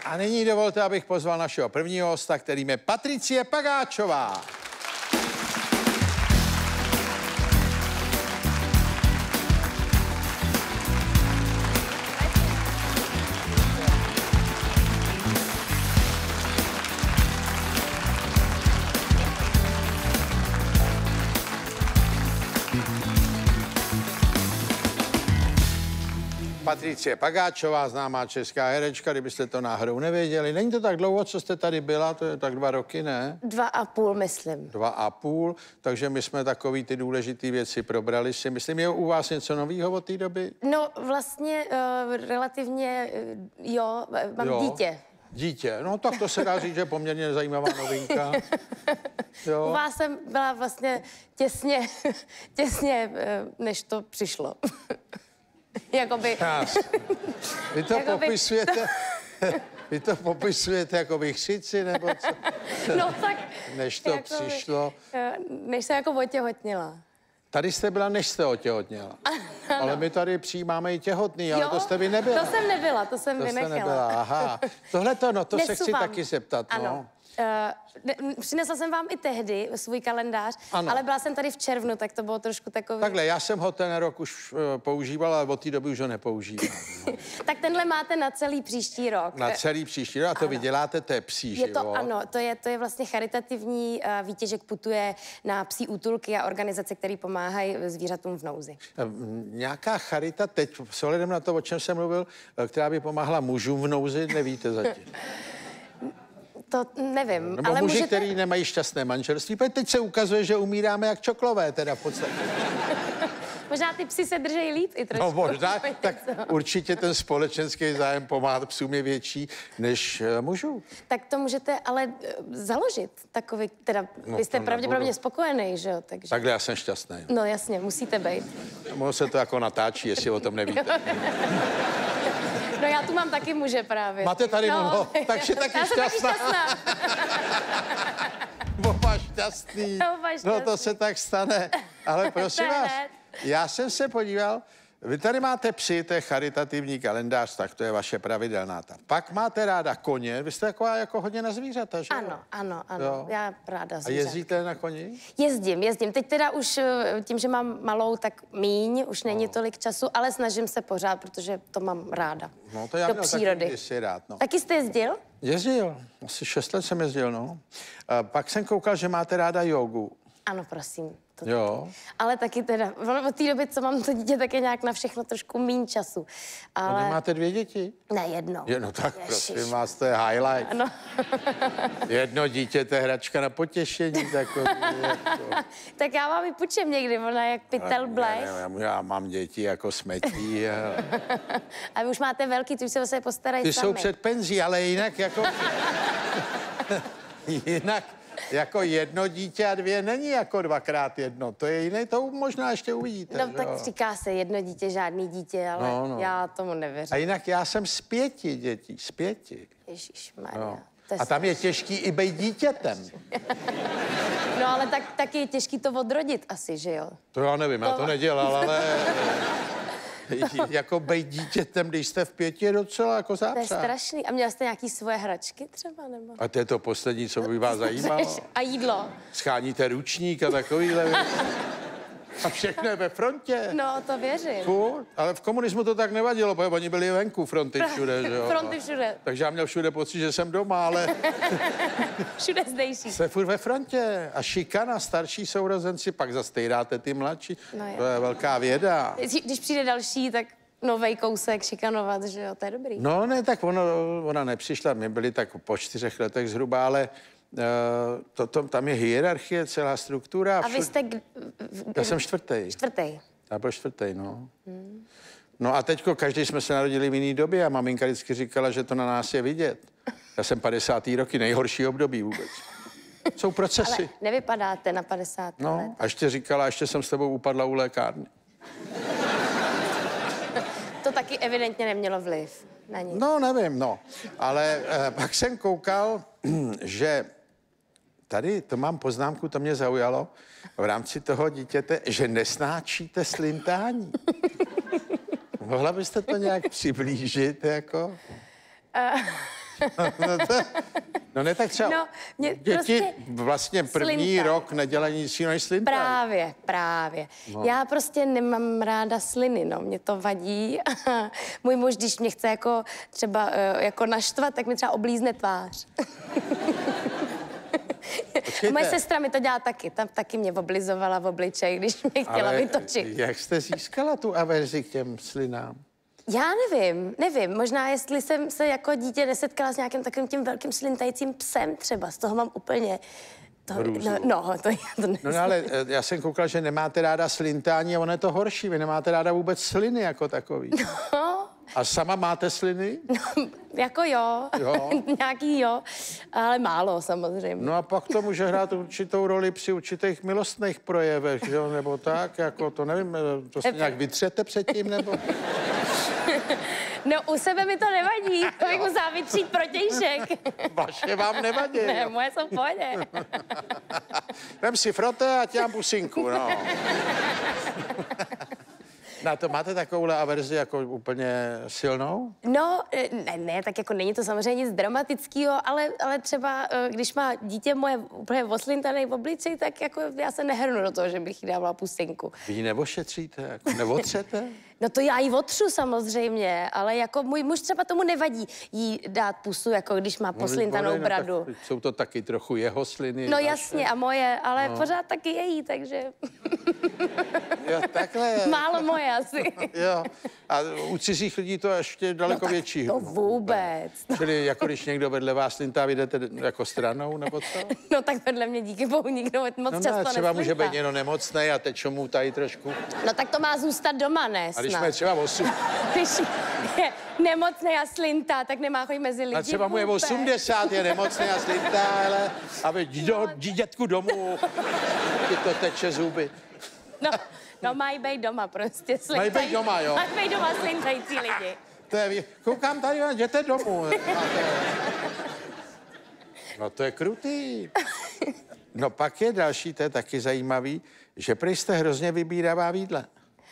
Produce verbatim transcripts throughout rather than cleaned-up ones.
A nyní dovolte, abych pozval našeho prvního hosta, kterým je Patricie Pagáčová. Patricie Pagáčová, známá česká herečka, kdybyste to náhodou nevěděli. Není to tak dlouho, co jste tady byla, to je tak dva roky, ne? Dva a půl, myslím. Dva a půl, takže my jsme takový ty důležité věci probrali si. Myslím, je u vás něco novýho od té doby? No vlastně uh, relativně, uh, jo, mám jo. dítě. Dítě, no tak to se dá říct, že je poměrně zajímavá novinka. Jo. U vás jsem byla vlastně těsně, těsně, uh, než to přišlo. Jakoby... Vy to Jakoby... popisujete... Vy to popisujete jako vychřici, nebo co? No tak... Než to jakoby, přišlo... Než jsem jako otěhotněla. Tady jste byla, než jste otěhotněla. Ale my tady přijímáme i těhotný, ale jo, to jste vy nebyla. To jsem nebyla, to jsem to vynechala. To nebyla, aha. Tohle to, no, to Nesu se chci vám. taky zeptat, no. Ano. Uh, přinesla jsem vám i tehdy svůj kalendář, ano. Ale byla jsem tady v červnu, tak to bylo trošku takový... Takhle, já jsem ho ten rok už uh, používal, ale od té doby už ho nepoužívám. No. Tak tenhle máte na celý příští rok. Na celý příští rok, a to ano. Vy děláte, to je psí je to, život. Ano, to je, to je vlastně charitativní uh, výtěžek, putuje na psí útulky a organizace, které pomáhají zvířatům v nouzi. Nějaká charita teď, s ohledem na to, o čem jsem mluvil, která by pomáhala mužům v nouzi, nevíte zatím. To nevím, Nebo ale muži, můžete... který nemají šťastné manželství, protože teď se ukazuje, že umíráme jak čoklové, teda v podstatě. Možná ty psi se držejí líp i trošku. No možná, tak určitě ten společenský zájem pomáhat psům je větší než uh, mužů. Tak to můžete ale uh, založit takový, teda no, vy jste pravděpodobně spokojený, že jo? Takže... Takhle já jsem šťastný. No jasně, musíte být. Mohl se to jako natáčí, jestli o tom nevíte. No já tu mám taky muže právě. Máte tady, no, no takže taky já šťastná. Taky šťastná. Oba šťastný. Oba šťastný. No to se tak stane. Ale prosím vás, já jsem se podíval, vy tady máte psy, to je charitativní kalendář, tak to je vaše pravidelná ta. Pak máte ráda koně, vy jste taková jako hodně na zvířata, že? Ano, ano, ano, jo. Já ráda zvířata. A jezdíte na koni? Jezdím, jezdím. Teď teda už tím, že mám malou, tak míň, už není no. tolik času, ale snažím se pořád, protože to mám ráda. No to já do měl přírody. taky rád, no. Taky jste jezdil? Jezdil, asi šest let jsem jezdil, no. A pak jsem koukal, že máte ráda jogu. Ano, prosím. To jo. Taky. Ale taky teda, od té doby, co mám to dítě, tak je nějak na všechno trošku míň času. Ale... No, vy máte dvě děti? Ne, jedno. Jedno, tak Ježiš. prosím vás, to je highlight. Ano. Jedno dítě, to je hračka na potěšení. Takový, jako... Tak já vám ji půjčím někdy, ona je jak pytel blech. Já, já, já mám děti jako smetí. A... a vy už máte velký, ty už se o sebe postarají Ty sami. jsou před penzí, ale jinak jako... jinak... Jako jedno dítě a dvě není jako dvakrát jedno. To je jiné, to možná ještě uvidíte. No tak říká se jedno dítě, žádný dítě, ale no, no. já tomu nevěřím. A jinak já jsem z pěti dětí, z pěti. Ježišmarja. No. A tam je těžký i být dítětem. No ale tak, tak je těžký to odrodit asi, že jo? To já nevím, to... já to nedělal, ale... jako být dítětem, když jste v pěti, je docela jako zápřah. To je strašný. A měl jste nějaký svoje hračky třeba, nebo? A to je to poslední, co by vás zajímalo. A jídlo. Scháníte ručník a takovýhle věci. A všechno je ve frontě. No, to věřím. Furt, ale v komunismu to tak nevadilo, protože oni byli venku, fronty všude, že jo. Fronty všude. Takže já měl všude pocit, že jsem doma, ale... Všude zdejší. Jste furt ve frontě. A šikana, starší sourozenci, pak zastejráte ty mladší. No to je velká věda. Když přijde další, tak novej kousek šikanovat, že jo, to je dobrý. No ne, tak ono, ona nepřišla, my byli tak po čtyřech letech zhruba, ale... Uh, to, to, tam je hierarchie, celá struktura. A vy jste... G- Já jsem čtvrtý. Čtvrtý. Já byl čtvrtý, no. Hmm. No a teďko, každý jsme se narodili v jiný době a maminka vždycky říkala, že to na nás je vidět. Já jsem padesátý roky, nejhorší období vůbec. Jsou procesy. Ale nevypadáte na padesát no, let. A ještě říkala, ještě jsem s tebou upadla u lékárny. To taky evidentně nemělo vliv na nic. No, nevím, no. Ale eh, pak jsem koukal, že tady, to mám poznámku, to mě zaujalo, v rámci toho dítěte, že nesnáčíte slintání. Mohla byste to nějak přiblížit, jako? Uh, no, to, no ne, tak třeba No, mě děti prostě vlastně první slinta. rok nedělají nic jiného než slintají. Právě, právě. No. Já prostě nemám ráda sliny, no, mě to vadí. Můj muž, když mě chce jako třeba uh, jako naštvat, tak mi třeba oblízne tvář. A moje sestra mi to dělá taky, tam taky mě oblizovala v obličeji, když mě chtěla Ale vytočit. jak jste získala tu averzi k těm slinám? Já nevím, nevím. Možná, jestli jsem se jako dítě nesetkala s nějakým takovým tím velkým slintajícím psem třeba. Z toho mám úplně... To, no, no, to já to No, no ale eh, já jsem koukal, že nemáte ráda slintání a ono je to horší. Vy nemáte ráda vůbec sliny jako takový. No. A sama máte sliny? No, jako jo, Jo. nějaký jo, ale málo samozřejmě. No a pak to může hrát určitou roli při určitých milostných projevech, že jo, nebo tak, jako to nevím, eh, to se nějak vytřete předtím, nebo... No u sebe mi to nevadí, to bych musela vytřít protějšek. Vaše vám nevadí. Ne, jo. moje jsou v pohodě. Vem si frote a těm pusinku, no. Na to máte takovouhle averzi jako úplně silnou? No, ne, ne, tak jako není to samozřejmě nic dramatického, ale, ale třeba, když má dítě moje úplně oslintaný v obličeji, tak jako já se nehrnu do toho, že bych jí dávala pusinku. Vy ji neošetříte, jako neotřete? No to já jí otřu samozřejmě, ale jako můj muž třeba tomu nevadí jí dát pusu, jako když má poslintanou no, bradu. No, tak jsou to taky trochu jeho sliny. No vaše. jasně, a moje, ale no. Pořád taky její, takže... Jo, takhle. Málo moje asi. Jo, a u cizích lidí to ještě daleko No větší. to vůbec. Čili jako když někdo vedle vás slintá, vy jdete jako stranou, nebo co? No tak vedle mě díky bohu nikdo moc No často ne, třeba může neslintá. být někdo nemocný a teď mu tady trošku. No tak to má zůstat doma, ne? A když snad. jsme třeba osm, Když je nemocný a slintá, tak nemá chodit mezi lidi. a třeba mu je vůbec. osmdesát, je nemocný a slintá, ale aby jdi do, jdi dětku domů, ti to teče zuby. No, no mají být doma prostě. Mají být doma, jo. Mají být doma slintající lidi. To je, koukám tady, a jděte domů. A to je, no to je krutý. No pak je další, to je taky zajímavý, že prý jste hrozně vybíravá v jídle.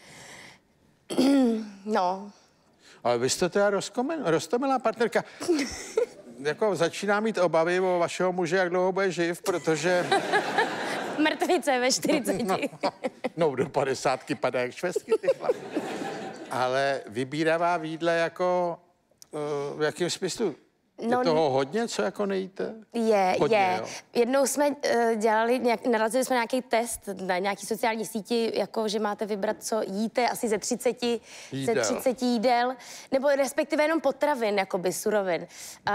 No, Ale vy jste teda rozkomen, roztomilá partnerka. Jako začíná mít obavy o vašeho muže, jak dlouho bude živ, protože... mrtvice ve čtyřiceti. No, no do padesátky padá jak švestky ty chlapy. Ale vybíravá v jídle jako... Uh, v jakém smyslu? Je No, toho hodně, co jako nejíte? Je, Hodně, je. jo. Jednou jsme uh, dělali, nějak, narazili jsme na nějaký test na nějaký sociální síti, jako že máte vybrat, co jíte, asi ze třiceti, ze Jídel. třiceti jídel, nebo respektive jenom potravin, jakoby surovin. Uh,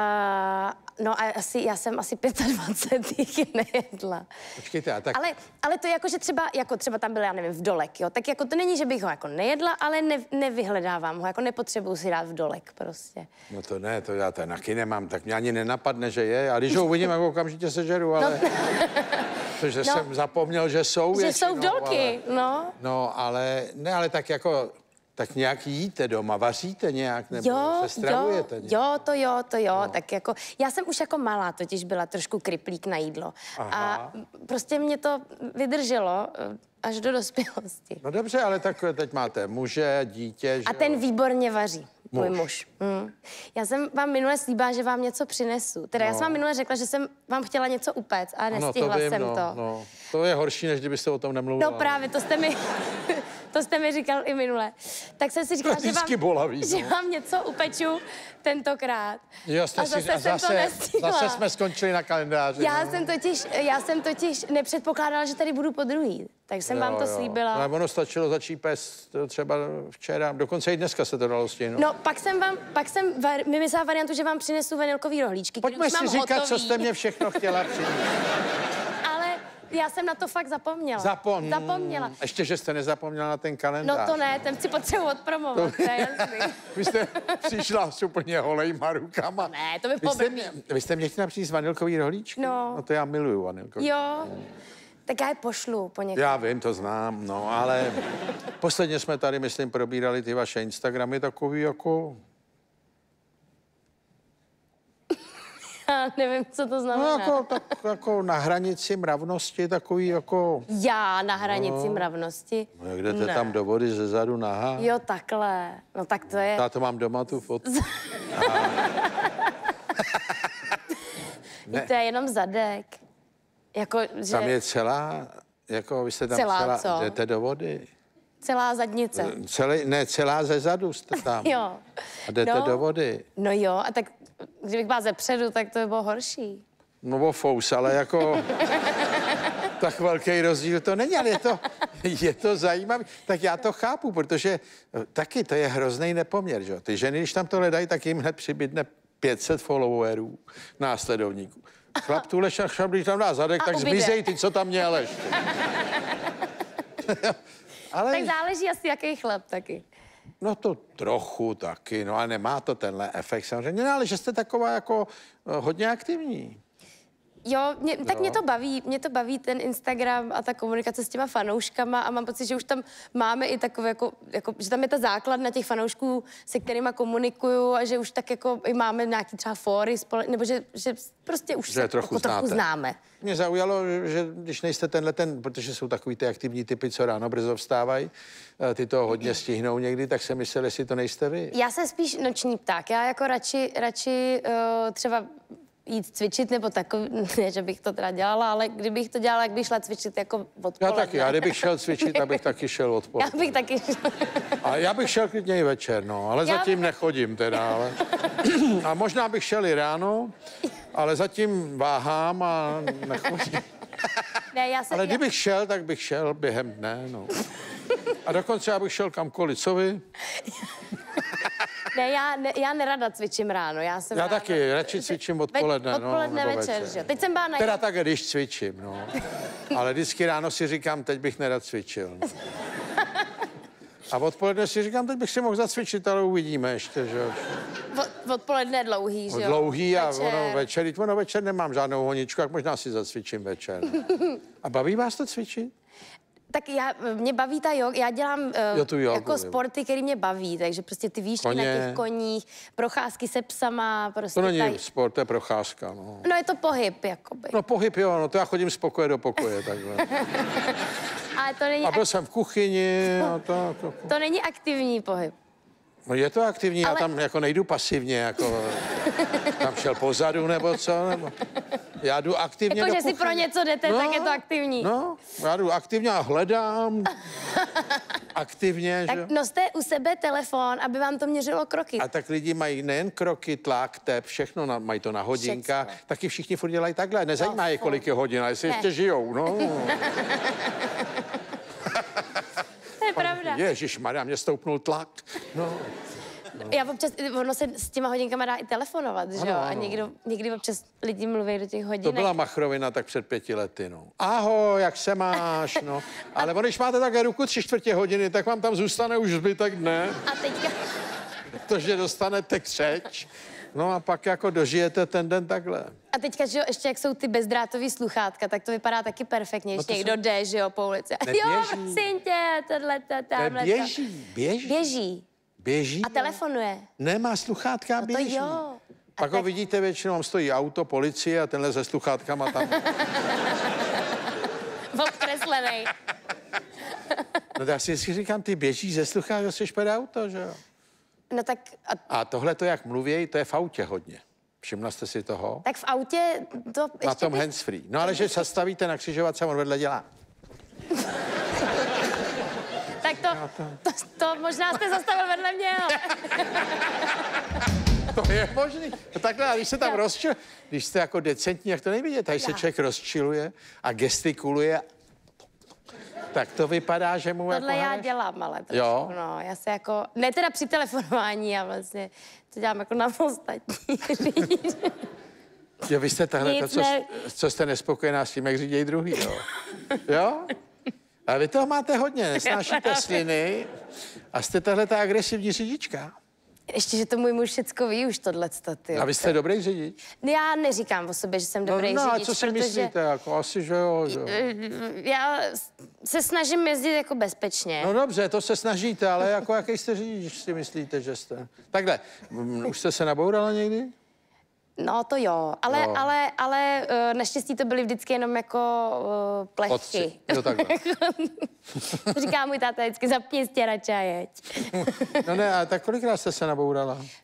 no a asi, já jsem asi dvacet pět jich nejedla. Počkejte, a tak... Ale, ale to jako, že třeba, jako třeba tam byl, já nevím, vdolek, jo, tak jako to není, že bych ho jako nejedla, ale ne, nevyhledávám ho, jako nepotřebuju si dát vdolek prostě. No to ne, to já ten taky nemám, tak mě ani nenapadne, že je. A když ho uvidím, jako okamžitě sežeru, ale... No. Protože No. jsem zapomněl, že jsou Že většinou, jsou vdolky, ale... no. No, ale ne, ale tak jako... Tak nějak jíte doma, vaříte nějak, nebo Jo, se stravujete jo, nějak? jo, to jo, to jo, No. tak jako, já jsem už jako malá totiž byla trošku kriplík na jídlo. Aha. A prostě mě to vydrželo eh, až do dospělosti. No dobře, ale tak teď máte muže, dítě, že A ten jo? výborně vaří, můj Muž. muž. Mm. Já jsem vám minule slíbila, že vám něco přinesu. Teda no. Já jsem vám minule řekla, že jsem vám chtěla něco upéct, ale Ano, nestihla to vím, jsem no, to. No. To je horší, než kdybyste o tom nemluvila. No právě, to jste mi, to jste mi říkal i minule. Tak jsem si říkala, To že je vám, vždycky bolavý, že no. vám něco upeču tentokrát. Jo, jste a zase si, a jsem to zase, nestihla. zase jsme skončili na kalendáři. Já no. jsem totiž, já jsem totiž nepředpokládala, že tady budu po druhý. Takže jsem Jo, vám to jo. slíbila. Ale ono stačilo začít pést třeba včera, dokonce i dneska se to dalo stihnout. No, pak jsem vám, pak jsem var, vymyslela variantu, že vám přinesu vanilkový rohlíčky, který Pojďme už mám si říkat, hotový. co jste mě všechno chtěla přinést. Ale já jsem na to fakt zapomněla. Zapom... Zapomněla. Ještě, že jste nezapomněla na ten No kalendář. to ne, ten si potřebuji odpromovat, to je jasný. Vy jste přišla s úplně holejma rukama. Ne, to by vy jste, poblbý. mě, vy jste mě chtěla přinést vanilkový rohlíčky? No. No to já miluju vanilkový. Jo, tak já je pošlu po někde. Já vím, to znám, no, ale posledně jsme tady, myslím, probírali ty vaše Instagramy takový jako... Já nevím, co to No, znamená. jako, tak, jako na hranici mravnosti, takový jako... Já na hranici mravnosti? No, jak jdete Ne. tam do vody ze zadu nahá. Jo, takhle. No tak to je... Já to mám doma, tu fotku. To je jenom zadek. Jako, že... Tam je celá, jako vy jste tam celá, celá, co? jdete do vody. Celá zadnice. Celý, ne, celá ze zadu jste tam. Jo. A jdete no, do vody. No jo, a tak kdybych byla zepředu, tak to by bylo horší. No o fous, ale jako tak velký rozdíl to není, ale je to, je to zajímavé. Tak já to chápu, protože taky to je hrozný nepoměr, že? Ty ženy, když tam to hledají, tak jim hned přibydne pět set followerů, následovníků. Chlap tuhle šap, když tam dá zadek, A tak ubyde. zmizej ty, co tam měl ještě. Ale... Tak záleží asi, jaký chlap taky. No to trochu taky, no a nemá to tenhle efekt samozřejmě, no, ale že jste taková jako eh, hodně aktivní. Jo, mě, tak Jo. mě to baví, mě to baví ten Instagram a ta komunikace s těma fanouškama a mám pocit, že už tam máme i takové, jako, jako že tam je ta základna těch fanoušků, se kterýma komunikuju a že už tak jako i máme nějaký třeba fóry, spole, nebo že, že prostě už Že se je trochu jako trochu znáte. známe. Mě zaujalo, že když nejste tenhle ten, protože jsou takový ty aktivní typy, co ráno brzo vstávají, eh, ty to hodně stihnou někdy, tak jsem myslel, jestli to nejste vy. Já jsem spíš noční pták, já jako radši, radši uh, třeba jít cvičit nebo takový, ne, že bych to teda dělala, ale kdybych to dělala, jak bych šla cvičit jako Já odpoledne. taky, já kdybych šel cvičit, tak bych taky šel Já odpoledne. bych taky A já bych šel klidně i večer, no, ale Já zatím bych- nechodím teda, ale... A možná bych šel i ráno, ale zatím váhám a nechodím. Ne, já se, Ale já, kdybych šel, tak bych šel během dne, no. A dokonce já bych šel kamkoliv, co vy? ne, já, ne, já nerada cvičím ráno. Já, jsem Já ráno, taky, radši cvičím odpoledne, Ve, no, odpoledne nebo večer, večer. že jo. Teď jsem byla na... Teda tak, když cvičím, no. Ale vždycky ráno si říkám, teď bych nerad cvičil. No. A odpoledne si říkám, teď bych si mohl zacvičit, ale uvidíme ještě, že jo. Od, odpoledne je dlouhý, že jo. Dlouhý a Večer. ono večer, teď ono večer nemám žádnou honičku, tak možná si zacvičím večer. A baví vás to cvičit? Tak já, mě baví ta joga, já dělám uh, Jo, tu jogu, jako jo. sporty, které mě baví, takže prostě ty výšky Koně. na těch koních, procházky se psama, prostě To není taj... sport, to je procházka, no. No je to pohyb, jakoby. No pohyb, jo, no to já chodím z pokoje do pokoje, takhle. Ale to není, A byl ak... jsem v kuchyni a tak. To, to není aktivní pohyb. no je to aktivní, Ale- já tam jako nejdu pasivně, jako tam šel pozadu nebo co, nebo... Já jdu aktivně Jako, do že si kuchyně. pro něco jdete, tak je to aktivní. No, já jdu aktivně a hledám aktivně, že jo. Tak noste u sebe telefon, aby vám to měřilo kroky. A tak lidi mají nejen kroky, tlak, tep, všechno, na, mají to na hodinkách, Všecko. taky všichni furt dělají takhle, nezajímá No, je, kolik je hodin, ale jestli Ne. ještě žijou, no. To je pravda. Ježišmarja, mě stoupnul tlak, no. Já občas, ono se s těma hodinkama dá i telefonovat, že Ano, jo? A ano. někdo, někdy občas lidi mluví do těch To hodinek. byla machrovina tak před pěti lety, no. Ahoj, jak se máš, no. Ale když máte také ruku tři čtvrtě hodiny, tak vám tam zůstane už zbytek dne, A teďka, protože dostanete křeč. No a pak jako dožijete ten den takhle. a teďka, že jo, ještě jak jsou ty bezdrátový sluchátka, tak to vypadá taky perfektně, No když to někdo jsou- jde, že jo, po ulici. Neběží. Jo, prosím tě, tohle, to, Ne, tamhle to. běží, běží, Běží. běží. A telefonuje. Nemá sluchátka, No to běží. jo. A Pak ho tak- vidíte většinou, tam stojí auto, policie a tenhle se sluchátkama tam. Obkreslenej. No tak já si vždycky říkám, ty běžíš ze sluchátka, jsi špede auto, že jo? No tak, a, A tohle to, jak mluví, to je v autě hodně. Všimla jste si toho? tak v autě to ještě Na tom bych- handsfree. No ale že se stavíte na křižovatce a on vedle dělá. Tak to, to, to možná jste zastavil vedle mě, ale... To je možný. No takhle, a když se tam Jo. rozčil, když jste jako decentní, jak to nevidíte, tady se Já. člověk rozčiluje a gestikuluje, tak to vypadá, že mu Tohle jako já hraješ. dělám, ale trošku, Jo? no, já se jako, ne teda při telefonování, já vlastně to dělám jako na ostatní řidiče. Jo, vy jste tahle, Nic to, co, ne. co jste nespokojená s tím, jak řídějí druhý, jo? Jo? A vy toho máte hodně, nesnášíte sliny a jste tahle ta agresivní řidička. Ještě, že to můj muž všecko ví už tohleto, ty. A vy jste dobrý řidič? Já neříkám o sobě, že jsem No, dobrý no a řidič, co si protože myslíte? Jako, asi, že jo, že jo. já se snažím jezdit jako bezpečně. No dobře, to se snažíte, ale jako jaký jste řidič, si myslíte, že jste? Takhle, mm, už jste se nabourala někdy? No to jo, ale, Jo. ale, ale uh, naštěstí to byly vždycky jenom jako uh, plechty. Otci. Jo, takhle. Říká můj táta vždycky, zapni stěrače a jeď. No ne, a tak kolikrát jste se nabourala?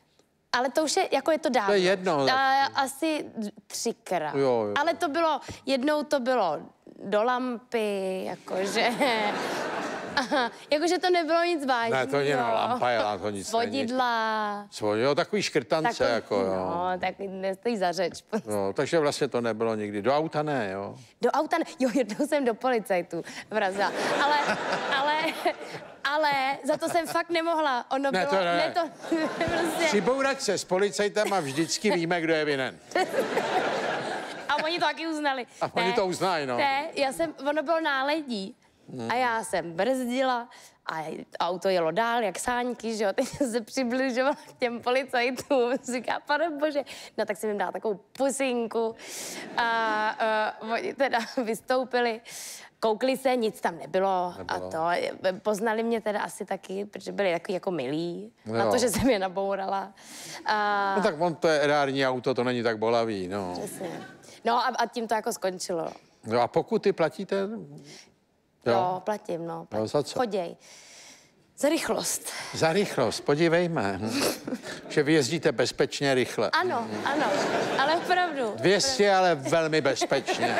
Ale to už je, jako je to dávno. To je jedno. A, asi třikrát. Jo, jo. Ale to bylo, jednou to bylo do lampy, jakože... Aha, jakože to nebylo nic vážného. Ne, to je jenom lampa, jela, to nic Vodidla. není. Jo, takový škrtance, Takový, jako jo. No, takový nestojí za řeč. No, takže vlastně to nebylo nikdy. Do auta ne, jo. Do auta, ne- jo, jednou jsem do policajtů vrazila. Ale, ale, ale za to jsem fakt nemohla. Ono Ne, bylo, to ne. ne to, prostě. Při bouračce s policajtama vždycky víme, kdo je vinen. A oni to taky uznali. A oni to uznají, no. Ne, já jsem, ono bylo náledí. A já jsem brzdila a auto jelo dál, jak sáňky, že jo. Teď jsem se přibližovala k těm policajtům. Říká, pane bože. No tak jsem jim dala takovou pusinku. A uh, oni teda vystoupili. Koukli se, nic tam nebylo, nebylo. A to. Poznali mě teda asi taky, protože byli takový jako milí. Jo. Na to, že jsem je nabourala. A... No tak on to je erární auto, to není tak bolavý, no. Přesně. No a, a tím to jako skončilo. No a pokuty platíte? Jo, jo platím, no. No, za co? Choděj. Za rychlost. Za rychlost, podívejme. Že vy jezdíte bezpečně rychle. Ano, ano, ale opravdu. dvě stě, ale velmi bezpečně.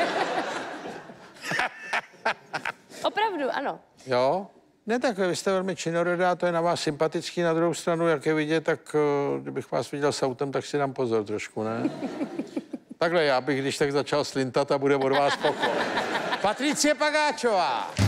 Opravdu, ano. Jo? Ne, tak vy jste velmi činorodá, to je na vás sympatický. Na druhou stranu, jak je vidět, tak uh, kdybych vás viděl s autem, tak si dám pozor trošku, ne? Takhle já bych, když tak začal slintat a bude od vás pokoj. Patricie Pagáčová.